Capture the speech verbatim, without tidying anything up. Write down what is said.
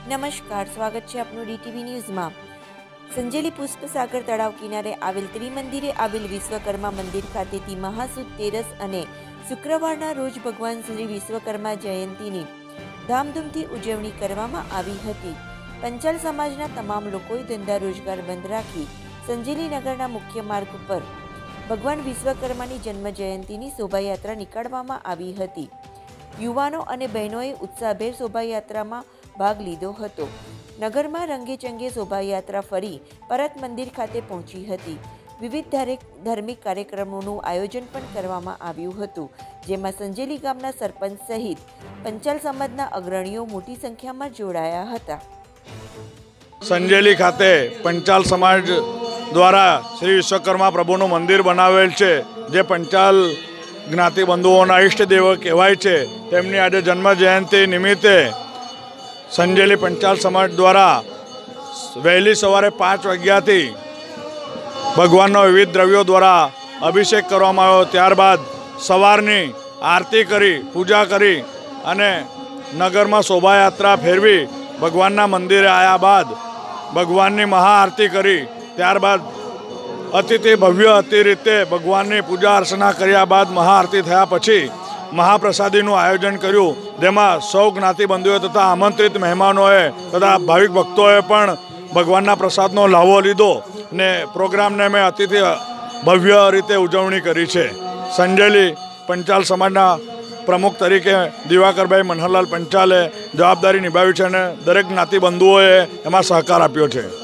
નમસ્કાર, સ્વાગત છે આપનું ડીટીવી ન્યૂઝમાં। સંજેલી પુષ્પસાગર તળાવ કિનારે આવેલ ત્રિમંદિરે આવેલ વિશ્વકર્મા મંદિર ખાતેથી મહાસુદ તેરસ અને શુક્રવારના રોજ ભગવાન શ્રી વિશ્વકર્મા જયંતીની ધામધૂમથી ઉજવણી કરવામાં આવી હતી। પંચાલ સમાજના તમામ લોકોએ ધંધા રોજગાર બંધ રાખી સંજેલી નગરના મુખ્ય માર્ગ પર ભગવાન વિશ્વકર્માની જન્મ જયંતીની શોભાયાત્રા નીકાળવામાં આવી હતી। યુવાનો અને બહેનોએ ઉત્સાહભેર શોભાયાત્રામાં ભાગ લીધો હતો। નગરમાં રંગેચંગે શોભાયાત્રા ફરી પરત મંદિર ખાતે પહોંચી હતી। વિવિધ ધાર્મિક કાર્યક્રમોનું આયોજન પણ કરવામાં આવ્યું હતું, જેમાં સંજેલી ગામના સરપંચ સહિત પંચાલ સમાજના અગ્રણીઓ મોટી સંખ્યામાં જોડાયા હતા। સંજેલી ખાતે પંચાલ સમાજ દ્વારા શ્રી વિશ્વકર્મા પ્રભુનું મંદિર બનાવેલ છે, જે પંચાલ જ્ઞાતિ બંધુઓના ઈષ્ટદેવ કહેવાય છે। તેમની આજે જન્મ જયંતિ નિમિત્તે સંજેલી પંચાલ સમાજ દ્વારા વહેલી સવારે પાંચ વાગ્યાથી ભગવાનનો વિવિધ દ્રવ્યો દ્વારા અભિષેક કરવામાં આવ્યો। ત્યારબાદ સવારની આરતી કરી પૂજા કરી અને નગરમાં શોભાયાત્રા ફેરવી ભગવાનના મંદિરે આવ્યા બાદ ભગવાનની મહાઆરતી કરી ત્યારબાદ અતિથિ ભવ્ય અતિ રીતે ભગવાનની પૂજા અર્ચના કર્યા બાદ મહાઆરતી થયા પછી મહાપ્રસાદીનું આયોજન કર્યું, જેમાં સૌ જ્ઞાતિ બંધુઓ તથા આમંત્રિત મહેમાનોએ તથા ભાવિક ભક્તોએ પણ ભગવાનના પ્રસાદનો લાવો લીધો ને પ્રોગ્રામને મેં અતિથિ ભવ્ય રીતે ઉજવણી કરી છે। સંજેલી પંચાલ સમાજના પ્રમુખ તરીકે દિવાકરભાઈ મનહરલાલ પંચાલે જવાબદારી નિભાવી છે અને દરેક જ્ઞાતિ બંધુઓએ એમાં સહકાર આપ્યો છે।